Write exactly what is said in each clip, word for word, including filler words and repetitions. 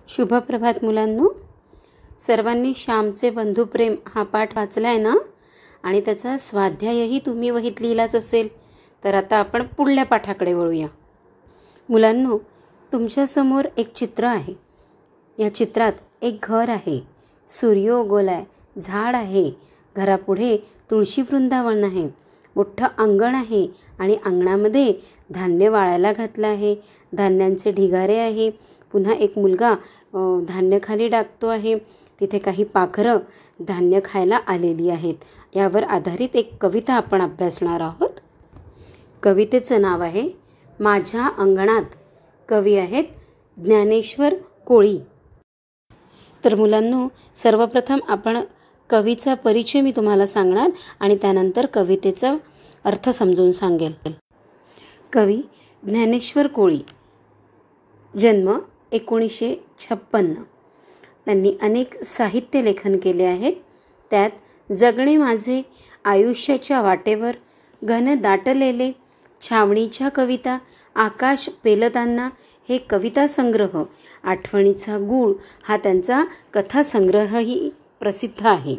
शुभ प्रभात मुलांनो, सर्वांनी श्यामचे बंधुप्रेम हा पाठ वाचलाय ना? आणि त्याचा स्वाध्यायही तुम्ही वहीत लिहिलाच असेल. तर आता आपण पुढल्या पाठाकडे वळूया. मुलांनो, तुमच्यासमोर एक चित्र आहे. या चित्रात एक घर आहे, सूर्य उगवलाय, झाड आहे, घरापुढे तुळशी वृंदावन आहे, मोठं अंगण आहे आणि अंगणामध्ये धान्य वाळायला घातलं आहे. धान्यांचे ढिगारे आहे. पुन्हा एक मुलगा धान्य खाली टाकतो आहे. तिथे काही पाखरं धान्य खायला आलेली आहेत. यावर आधारित एक कविता आपण अभ्यासणार आहोत. कवितेचं नाव आहे माझ्या अंगणात. कवी आहेत ज्ञानेश्वर कोळी. तर मुलांनो, सर्वप्रथम आपण कवीचा परिचय मी तुम्हाला सांगणार आणि त्यानंतर कवितेचा अर्थ समजून सांगेल. कवी ज्ञानेश्वर कोळी, जन्म एकोणीसशे छप्पन्न. त्यांनी अनेक साहित्य लेखन केले आहेत. त्यात जगणे माझे, आयुष्याच्या वाटेवर, घन दाटलेले, छावणीच्या कविता, आकाश पेलताना हे कविता संग्रह, आठवणीचा गूळ हा त्यांचा कथासंग्रहही प्रसिद्ध आहे.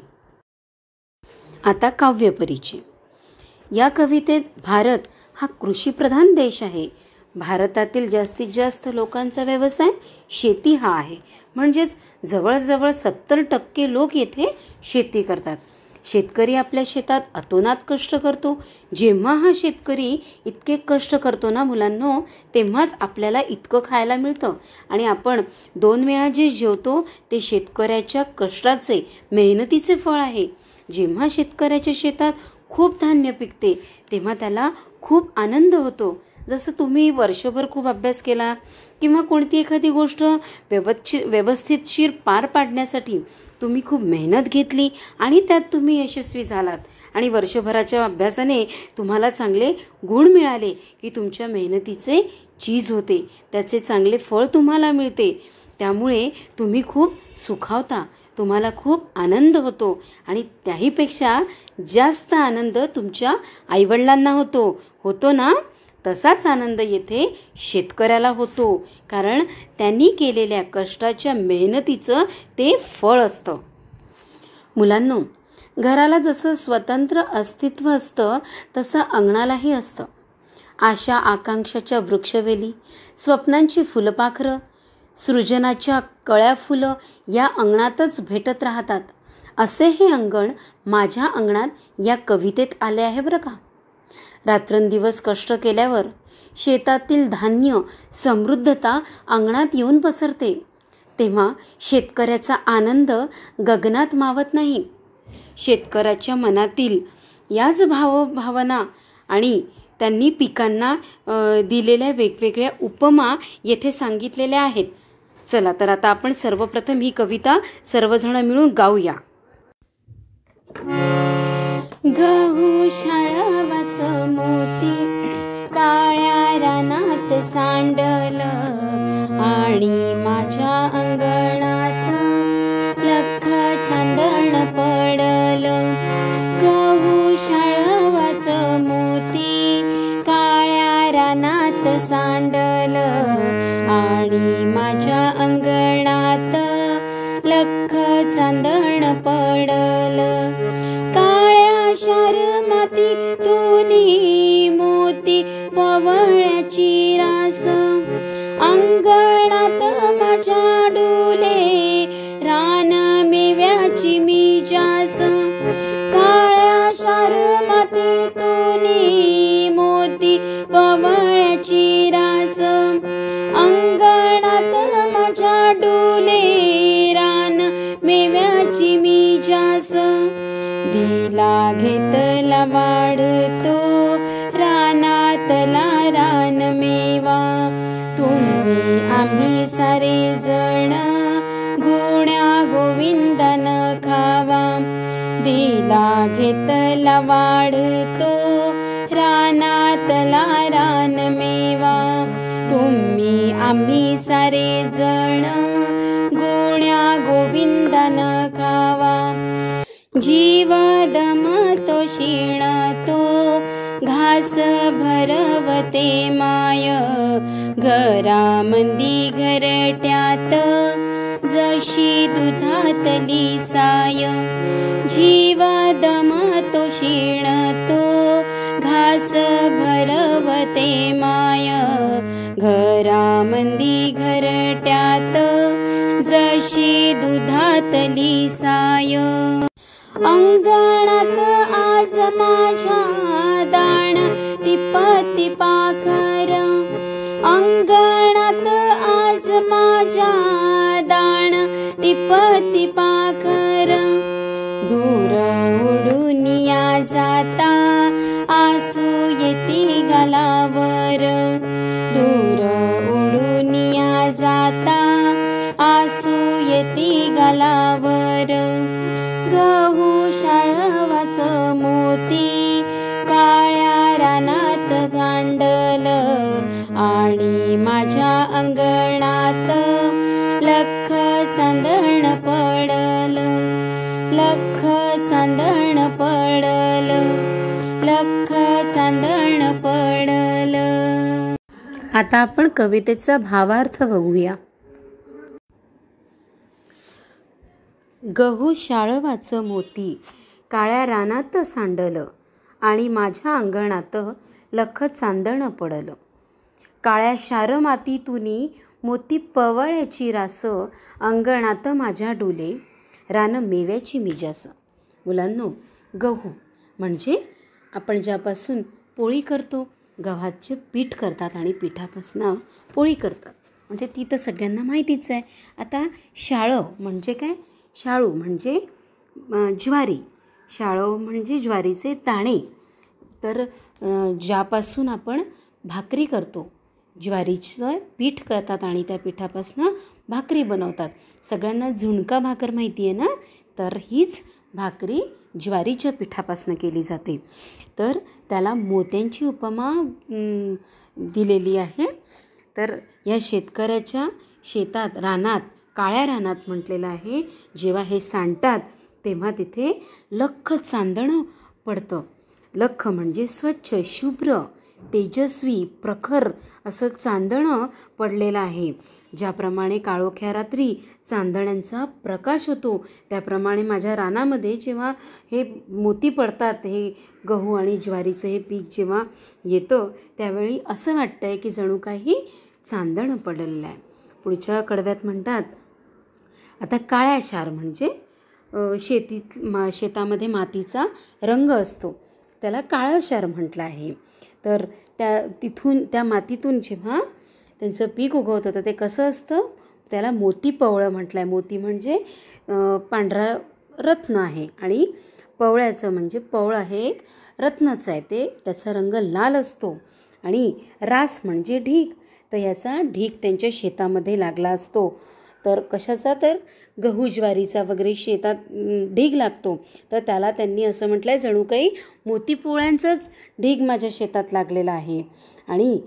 आता काव्य परिचय. या कवितेत भारत हा कृषीप्रधान देश आहे. भारतातील जास्तीत जास्त लोकांचा व्यवसाय शेती हा आहे. म्हणजेच जवळजवळ सत्तर टक्के लोक येथे शेती करतात. शेतकरी आपल्या शेतात अतोनात कष्ट करतो. जेव्हा हा शेतकरी इतके कष्ट करतो ना मुलांनो, तेव्हाच आपल्याला इतकं खायला मिळतं. आणि आपण दोन वेळा जे जेवतो ते शेतकऱ्याच्या कष्टाचे, मेहनतीचे फळ आहे. जेव्हा शेतकऱ्याच्या शेतात खूप धान्य पिकते तेव्हा त्याला खूप आनंद होतो. जसं तुम्ही वर्षभर खूप अभ्यास केला किंवा कोणती एखादी गोष्ट व्यवस्थित व्यवस्थितशीर पार पाडण्यासाठी तुम्ही खूप मेहनत घेतली आणि त्यात तुम्ही यशस्वी झालात आणि वर्षभराच्या अभ्यासाने तुम्हाला चांगले गुण मिळाले की तुमच्या मेहनतीचे चीज होते, त्याचे चांगले फळ तुम्हाला मिळते. त्यामुळे तुम्ही खूप सुखावता, तुम्हाला खूप आनंद होतो आणि त्याहीपेक्षा जास्त आनंद तुमच्या आईवडिलांना होतो होतो ना. तसाच आनंद येथे शेतकऱ्याला होतो, कारण त्यांनी केलेल्या कष्टाच्या मेहनतीचं ते फळ असतं. मुलांनो, घराला जसं स्वतंत्र अस्तित्व असतं तसं अंगणालाही असतं. आशा आकांक्षाच्या वृक्षवेली, स्वप्नांची फुलपाखरं, सृजनाच्या कळ्या फुलं या अंगणातच भेटत राहतात. असे हे अंगण माझ्या अंगणात या कवितेत आले आहे बरं का. रात्रंदिवस कष्ट केल्यावर शेतातील धान्य, समृद्धता अंगणात येऊन पसरते. तेव्हा शेतकऱ्याचा आनंद गगनात मावत नाही. शेतकऱ्याच्या मनातील याच भावभावना आणि त्यांनी पिकांना दिलेल्या वेगवेगळ्या उपमा येथे सांगितलेल्या आहेत. चला तर आता आपण सर्वप्रथम ही कविता सर्वजण मिळून गाऊया. गहू शाळवाच मोती, काळ्या रानात सांडल आणि माझ्या अंगणात लख चांदण पडल. गहू शाळवाच मोती, काळ्या रानात सांडल आणि माझ्या अंगणात लख चांदण पडल. शार माती तुनी मोती पवळ्याची रास, अंगणात माझ्या डोले रान मेव्याची मी जास. काळ्या शार माती तुनी मोती पवळ्याची रास, अंगणात माझ्या डोले रान मेव्याची मी जास. दिला घेतला वाढतो रानातला रान मेवा, तुम्ही आम्ही सारे जण गुण्या गोविंदन खावा. दिला घेतला वाढतो रानातला रान मेवा, तुम्ही आम्ही सारे जण गुण्या गोविंदन खावा. जीव दमतो क्षीणतो घास भरवते माय, घरामंदी घरट्यात जशी दुधातली साय, जीव दमतो क्षीणतो, घास भरवते माय, घरामंदी घरट्यात जशी दुधातली साय। अंगणात आज माझ्या दाण टिपती पाखर, अंगणात आज माझ्या दाण टिपती पाखर, दूर उडून या जाता आसू येती गालावर, दूर उडून या जाता आसू येती गालावर। गहू शाळवाच मोती काळ्या रानात गांडल, आणि माझ्या अंगणात लख चांदण पडल, लख चांदण पडल, लख चांदण पडल। आता आपण कवितेचा भावार्थ बघूया। गहू शाळवाच मोती काळ्या रानात सांडल, आणि माझ्या अंगणात लख चांदण पडल। काळ्या शार मातीतूनी मोती पवळ्याची रास, अंगणात माझ्या डोले रान मेव्याची मिजास। मुलांनो, गहू म्हणजे आपण ज्यापासून पोळी करतो, गव्हाचे पीठ करतात आणि पिठापासून पोळी करतात, म्हणजे ती तर सगळ्यांना माहितीच आहे। आता शाळव म्हणजे काय? शाळू म्हणजे ज्वारी, शाळव म्हणजे ज्वारीचे दाणे। तर ज्यापासून आपण भाकरी करतो, ज्वारीचं पीठ करतात आणि त्या पिठापासून भाकरी बनवतात। सगळ्यांना झुणका भाकर माहिती आहे ना? तर हीच भाकरी ज्वारीच्या पिठापासून केली जाते। तर त्याला मोत्यांची उपमा दिलेली आहे। तर या शेतकऱ्याच्या शेतात, रानात, काळ्या रानात म्हटलेलं आहे, जेव्हा हे सांडतात तेव्हा तिथे लख चांदणं पडतं। लख म्हणजे स्वच्छ, शुभ्र, तेजस्वी, प्रखर असं चांदणं पडलेलं आहे। ज्याप्रमाणे काळोख्या रात्री चांदण्यांचा प्रकाश होतो, त्याप्रमाणे माझ्या रानामध्ये जेव्हा हे मोती पडतात, हे गहू आणि ज्वारीचं हे पीक जेव्हा येतं, त्यावेळी असं वाटतं आहे की जणू काही चांदणं पडलेलं आहे। पुढच्या कडव्यात म्हणतात, आता काळ्या शार म्हणजे शेतीत मा शेतामध्ये मातीचा रंग असतो, त्याला काळं शार म्हटलं आहे। तर त्या तिथून त्या मातीतून जेव्हा त्यांचं पीक उगवतं तर ते कसं असतं, त्याला मोती पवळं म्हटलं आहे। मोती म्हणजे पांढरा रत्न आहे, आणि पवळ्याचं म्हणजे पवळं हे एक रत्नच आहे, ते त्याचा रंग लाल असतो। आणि रास म्हणजे ढीग, तर याचा ढीग त्यांच्या शेतामध्ये लागला असतो। तर कशाचा? तर गहू ज्वारीचा वगैरे शेतात ढीग लागतो, तर त्याला त्यांनी असं म्हटलं आहे, जणू काही मोती पोळ्यांचाच ढीग माझ्या शेतात लागलेला आहे। आणि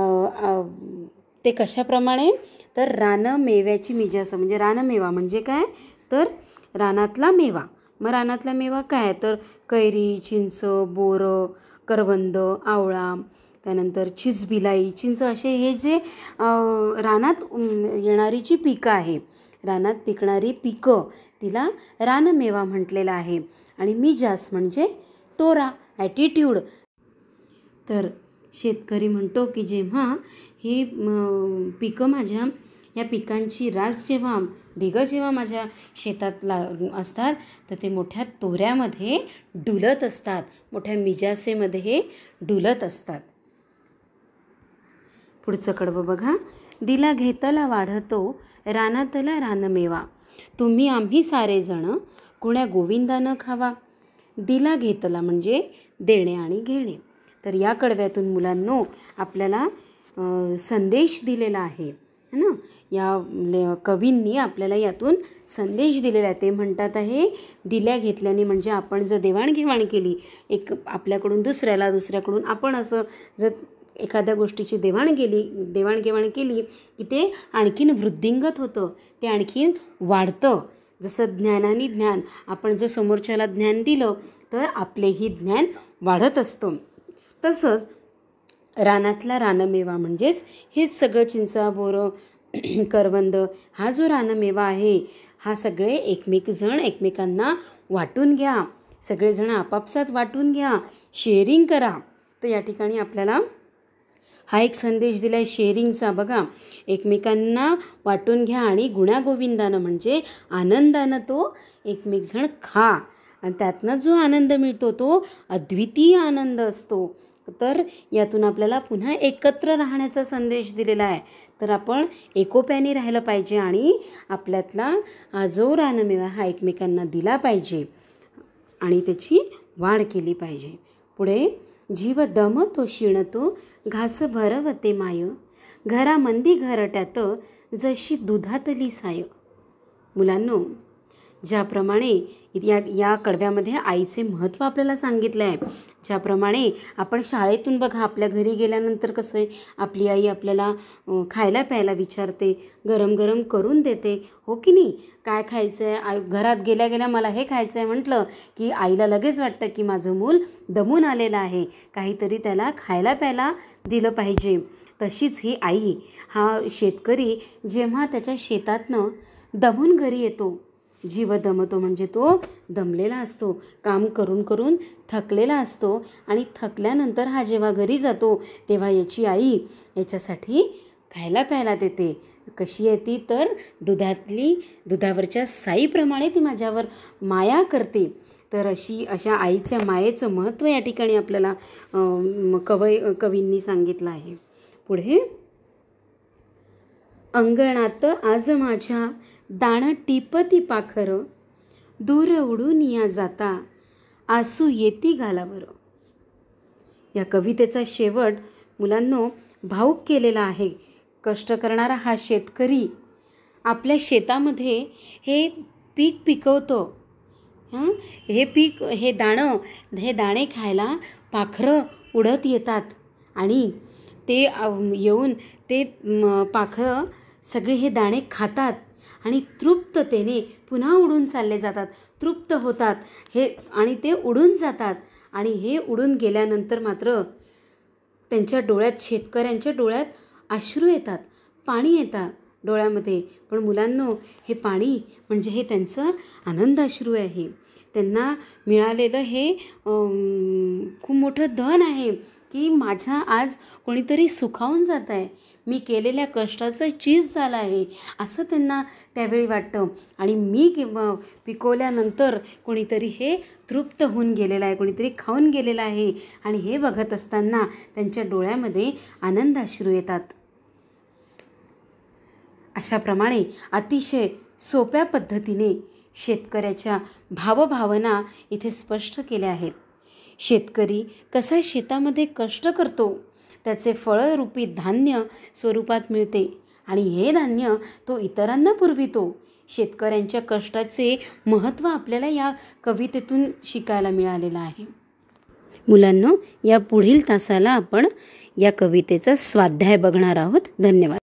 ते कशाप्रमाणे? तर रान मेव्याची मिजास, म्हणजे रानमेवा म्हणजे काय? तर रानातला मेवा। मग रानातला मेवा काय? तर कैरी, चिंच, बोरं, करवंद, आवळा, त्यानंतर चिचबिलाई, चिंच, असे हे जे रानात येणारी जी पिकं आहे, रानात पिकणारी पिकं, तिला रानमेवा म्हटलेलं आहे। आणि मिजास म्हणजे तोरा, ॲटिट्यूड। तर शेतकरी म्हणतो की जेव्हा ही पिकं, माझ्या या पिकांची रास जेव्हा, ढिगं जेव्हा माझ्या शेतात ला असतात, तर ते मोठ्या तोऱ्यामध्ये डुलत असतात, मोठ्या मिजासेमध्ये हे डुलत असतात। पुढचं कडवं बघा, दिला घेतला वाढतो रानातला रानमेवा, तुम्ही आम्ही सारे जण कुण्या गोविंदानं खावा। दिला घेतला म्हणजे देणे आणि घेणे। तर या कडव्यातून मुलांनो आपल्याला संदेश दिलेला आहे ना, या कवींनी आपल्याला यातून संदेश दिलेला आहे। ते म्हणतात आहे, दिल्या घेतल्याने म्हणजे आपण जर देवाणघेवाण केली, एक आपल्याकडून दुसऱ्याला, दुसऱ्याकडून आपण, असं जर एखाद्या गोष्टीची देवाण गेली देवाणघेवाण केली की ते आणखीन वृद्धिंगत होतं, ते आणखीन वाढतं। जसं ज्ञानाने ज्ञान, आपण जर समोरच्याला ज्ञान दिलं तर आपलेही ज्ञान वाढत असतं। तसंच रानातला रानमेवा म्हणजेच हेच सगळं चिंचा, बोरं, करवंद, हा जो रानमेवा आहे हा सगळे एकमेकजण एकमेकांना वाटून घ्या. सगळेजण आपापसात वाटून घ्या, शेअरिंग करा. तर या ठिकाणी आपल्याला हा एक संदेश दिला आहे शेअरिंगचा. बघा, एकमेकांना वाटून घ्या आणि गुण्यागोविंदानं म्हणजे आनंदानं तो एकमेकजण खा. आणि त्यातनं जो आनंद मिळतो तो अद्वितीय आनंद असतो. तर यातून आपल्याला पुन्हा एकत्र राहण्याचा संदेश दिलेला आहे. तर आपण एकोप्याने राहिलं पाहिजे आणि आपल्यातला हा जो रानमेवा हा एकमेकांना दिला पाहिजे आणि त्याची वाढ केली पाहिजे. पुढे, जीव दमतो शिणतो घास भरवते माय, घरामंदी घरट्यात जशी दुधातली साय. मुलांनो, ज्याप्रमाणे या या कडव्यामध्ये आईचे महत्त्व आपल्याला सांगितलं आहे, ज्याप्रमाणे आपण शाळेतून बघा आपल्या घरी गेल्यानंतर कसं आहे, आपली आई आपल्याला खायला प्यायला विचारते, गरम गरम करून देते, हो की नाही. काय खायचं आहे, आई घरात गेल्या गेल्या मला हे खायचं आहे म्हटलं की आईला लगेच वाटतं की माझं मूल दमून आलेलं आहे, काहीतरी त्याला खायला प्यायला दिलं पाहिजे. तशीच ही आई, हा शेतकरी जेव्हा त्याच्या शेतातनं दमून घरी येतो, जीव दमतो म्हणजे तो दमलेला असतो, काम करून करून थकलेला असतो आणि थकल्यानंतर हा जेव्हा घरी जातो तेव्हा याची आई याच्यासाठी खायला प्यायला देते. कशी आहे ती, तर दुधातली दुधावरच्या साईप्रमाणे ती माझ्यावर माया करते. तर अशी अशा आईच्या मायेचं महत्त्व या ठिकाणी आपल्याला कवय कवींनी सांगितलं आहे. पुढे, अंगणात आज माझ्या दाण टिपती पाखर, दूर उडून या जाता आसू येती गालावर. या कवितेचा शेवट मुलांनो भावूक केलेला आहे. कष्ट करणारा हा शेतकरी आपल्या शेतामध्ये हे पीक पिकवतो. हां, हे पीक हे दाणं हे दाणे खायला पाखरं उडत येतात आणि ते येऊन ते पाखरं सगळे हे दाणे खातात आणि तृप्ततेने पुन्हा उडून चालले जातात, तृप्त होतात हे आणि ते उडून जातात. आणि हे उडून गेल्यानंतर मात्र त्यांच्या डोळ्यात, शेतकऱ्यांच्या डोळ्यात अश्रू येतात, पाणी येतात डोळ्यामध्ये. पण मुलांनो, हे पाणी म्हणजे हे त्यांचं आनंद अश्रू आहे. त्यांना मिळालेलं हे खूप मोठं धन आहे की माझ्या आज कोणीतरी सुखावून जात आहे, मी केलेल्या कष्टाचं चीज झालं आहे असं त्यांना त्यावेळी वाटतं. आणि मी किंवा पिकवल्यानंतर कोणीतरी हे तृप्त होऊन गेलेलं आहे, कोणीतरी खाऊन गेलेलं आहे. आणि हे बघत असताना त्यांच्या डोळ्यामध्ये आनंद अश्रू येतात. अशाप्रमाणे अतिशय सोप्या पद्धतीने शेतकऱ्याच्या भावभावना इथे स्पष्ट केल्या आहेत. शेतकरी कसा शेतामध्ये कष्ट करतो, त्याचे फळरूपी धान्य स्वरूपात मिळते आणि हे धान्य तो इतरांना पुरवितो. शेतकऱ्यांच्या कष्टाचे महत्त्व आपल्याला या कवितेतून शिकायला मिळालेलं आहे. मुलांनो, या पुढील तासाला आपण या कवितेचा स्वाध्याय बघणार आहोत. धन्यवाद.